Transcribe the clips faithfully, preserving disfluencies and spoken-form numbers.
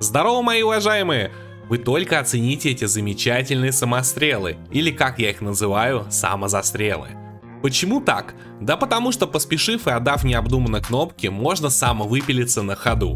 Здорово, мои уважаемые! Вы только оцените эти замечательные самострелы, или как я их называю, самозастрелы. Почему так? Да потому что, поспешив и отдав необдуманно кнопки, можно самовыпилиться на ходу.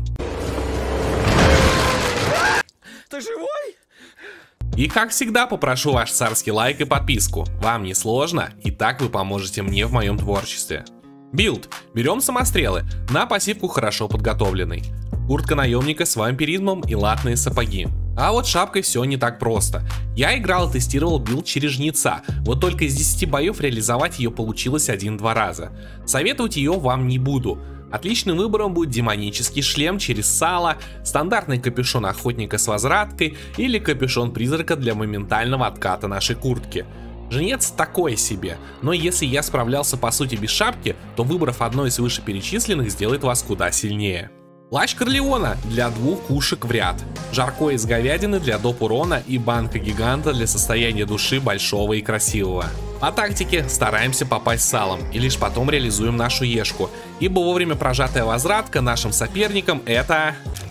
Ты живой? И как всегда попрошу ваш царский лайк и подписку. Вам не сложно, и так вы поможете мне в моем творчестве. Билд. Берем самострелы, на пассивку хорошо подготовленный. Куртка наемника с вампиризмом и латные сапоги. А вот шапкой все не так просто. Я играл и тестировал билд через жнеца, вот только из десяти боев реализовать ее получилось один-два раза. Советовать ее вам не буду. Отличным выбором будет демонический шлем через сало, стандартный капюшон охотника с возвраткой или капюшон призрака для моментального отката нашей куртки. Жнец такое себе, но если я справлялся по сути без шапки, то выбрав одно из вышеперечисленных сделает вас куда сильнее. Плащ Корлеона для двух пушек в ряд, жаркое из говядины для доп урона и банка гиганта для состояния души большого и красивого. По тактике стараемся попасть салом и лишь потом реализуем нашу ешку, ибо вовремя прожатая возвратка нашим соперникам это...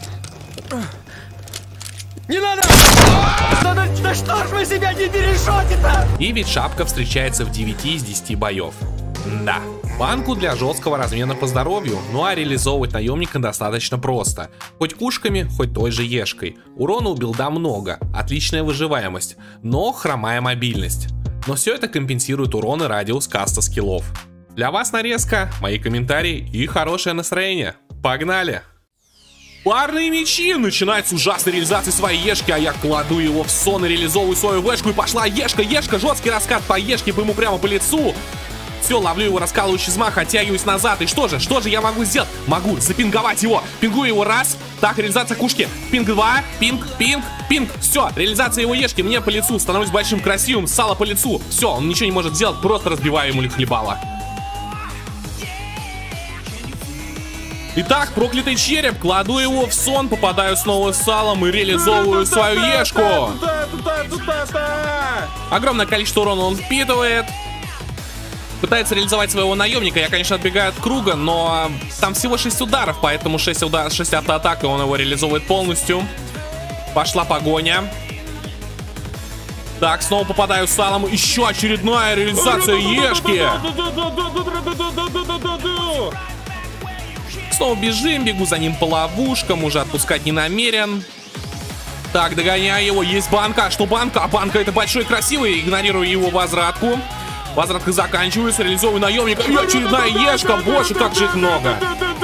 Не надо! Да, да, да что ж вы себя не бережете-то? И ведь шапка встречается в девяти из десяти боев. Да. Банку для жесткого размена по здоровью, ну а реализовывать наемника достаточно просто. Хоть кушками, хоть той же ешкой. Урона у билда много, отличная выживаемость, но хромая мобильность. Но все это компенсирует урон и радиус каста скиллов. Для вас нарезка, мои комментарии и хорошее настроение. Погнали! Парные мечи! Начинается ужасная реализация своей ешки, а я кладу его в сон и реализовываю свою вешку, и пошла ешка, ешка, жесткий раскат по ешке, по ему прямо по лицу. Все, ловлю его раскалывающий взмах, оттягиваюсь назад. И что же, что же я могу сделать? Могу запинговать его. Пингую его раз. Так, реализация кушки. Пинг два. Пинг, пинг, пинг. Все, реализация его ешки мне по лицу. Становлюсь большим красивым. Сало по лицу. Все, он ничего не может сделать. Просто разбиваю ему хлебало. Итак, проклятый череп. Кладу его в сон, попадаю снова с салом и реализовываю свою ешку. Огромное количество урона он впитывает. Пытается реализовать своего наемника, я, конечно, отбегаю от круга, но там всего шесть ударов, поэтому шесть ударов, шесть автоатак, и он его реализовывает полностью. Пошла погоня. Так, снова попадаю салом, еще очередная реализация ешки. Снова бежим, бегу за ним по ловушкам, уже отпускать не намерен. Так, догоняю его, есть банка, что банка? А банка это большой и красивый, игнорирую его возвратку. Возвратка заканчивается, реализовываю наемника. И очередная ешка, боже, как же их много.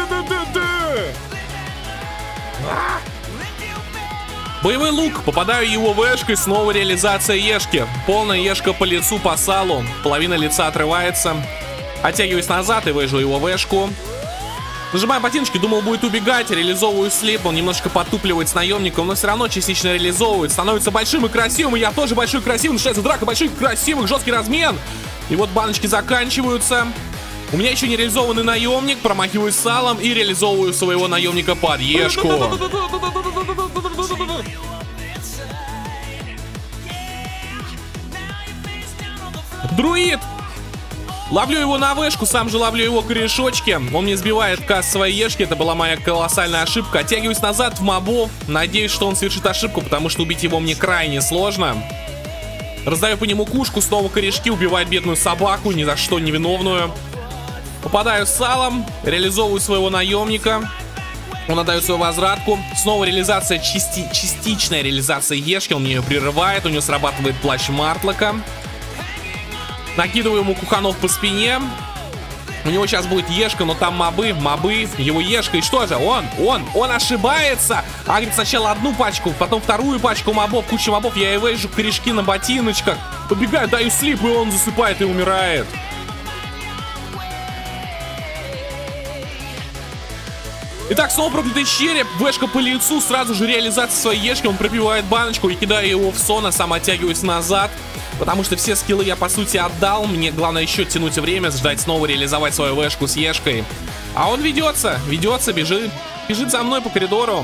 Боевой лук, попадаю его вешкой, снова реализация ешки. Полная ешка по лицу, по салу. Половина лица отрывается. Оттягиваюсь назад и вижу его вешку. Нажимаю ботиночки, думал будет убегать, реализовываю слип, он немножко подтупливает с наемником, но все равно частично реализовывает, становится большим и красивым, и я тоже большой и красивый, начинается драка больших и красивых, жесткий размен. И вот баночки заканчиваются. У меня еще не реализованный наемник, промахиваюсь салом и реализовываю своего наемника под ешку. Друид! Ловлю его на вышку, сам же ловлю его корешочки. Он мне сбивает каст своей ешки, это была моя колоссальная ошибка. Оттягиваюсь назад в мобов, надеюсь, что он совершит ошибку, потому что убить его мне крайне сложно. Раздаю по нему кушку, снова корешки, убивает бедную собаку, ни за что невиновную. Попадаю салом, реализовываю своего наемника. Он отдает свою возвратку. Снова реализация, части, частичная реализация ешки, он мне ее прерывает, у него срабатывает плащ Мартлока. Накидываю ему куханов по спине. У него сейчас будет ешка, но там мобы, мобы, его ешка. И что же? Он, он, он ошибается. Агрит сначала одну пачку, потом вторую пачку мобов, куча мобов. Я и вижу корешки на ботиночках. Побегаю, даю слип, и он засыпает и умирает. Итак, снова проклятый череп, вешка по лицу, сразу же реализация своей ешки. Он пробивает баночку и кидаю его в сон, а сам оттягиваюсь назад. Потому что все скиллы я, по сути, отдал. Мне главное еще тянуть время, ждать снова реализовать свою вешку с ешкой. А он ведется, ведется, бежит. Бежит за мной по коридору.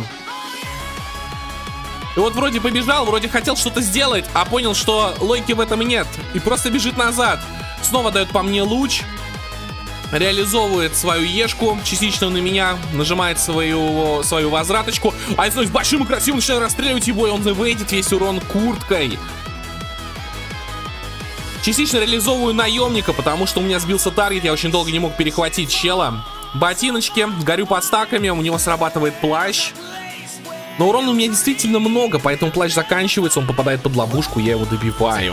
И вот вроде побежал, вроде хотел что-то сделать, а понял, что логики в этом нет. И просто бежит назад. Снова дает по мне луч. реализовывает свою ешку, частично на меня, нажимает свою, свою возвраточку, а я становлюсь большим и красивым, начинаю расстреливать его, и он завейдит весь урон курткой. Частично реализовываю наемника, потому что у меня сбился таргет, я очень долго не мог перехватить чела. Ботиночки, горю под стаками, у него срабатывает плащ. Но урона у меня действительно много, поэтому плащ заканчивается, он попадает под ловушку, я его добиваю.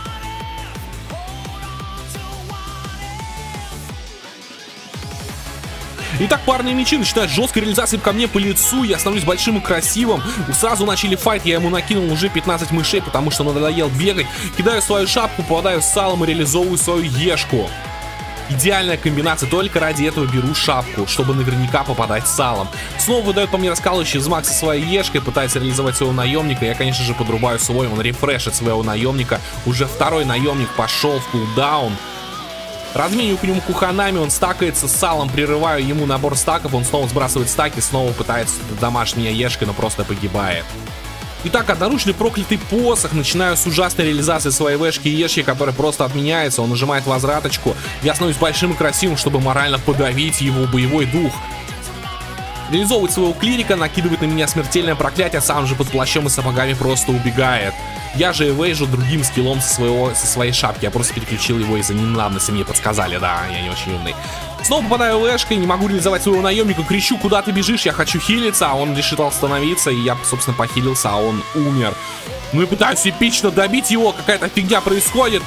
Итак, парные мечи начинают жесткой реализацией ко мне по лицу, я становлюсь большим и красивым. Сразу начали файт, я ему накинул уже пятнадцать мышей, потому что надоел бегать. Кидаю свою шапку, попадаю с салом и реализовываю свою ешку. Идеальная комбинация, только ради этого беру шапку, чтобы наверняка попадать салом. Снова выдает по мне раскалывающий взмах со своей ешкой, пытается реализовать своего наемника. Я, конечно же, подрубаю свой, он рефрешит своего наемника. Уже второй наемник пошел в кулдаун. Размениваю к нему куханами, он стакается с салом, прерываю ему набор стаков, он снова сбрасывает стаки, снова пытается дамажить меня ешкой, но просто погибает. Итак, одноручный проклятый посох, начинаю с ужасной реализации своей вешки и ешки, которая просто отменяется, он нажимает возвраточку, я становлюсь большим и красивым, чтобы морально подавить его боевой дух. Реализовывает своего клирика, накидывает на меня смертельное проклятие, сам же под плащом и сапогами просто убегает. Я же эвейжу другим скиллом со, своего, со своей шапки. Я просто переключил его из-за ненадобности, мне подсказали, да, я не очень умный. Снова попадаю в эшкой, не могу реализовать своего наемника, кричу, куда ты бежишь, я хочу хилиться, а он решил остановиться, и я, собственно, похилился, а он умер. Ну и пытаюсь эпично добить его, какая-то фигня происходит.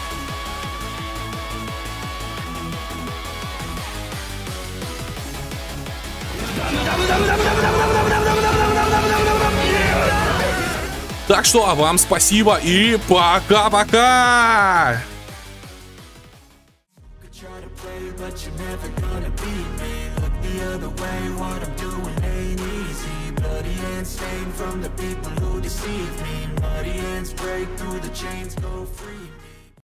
Так что, а вам спасибо и пока-пока! From the people who deceive me, muddy hands break through the chains, go free.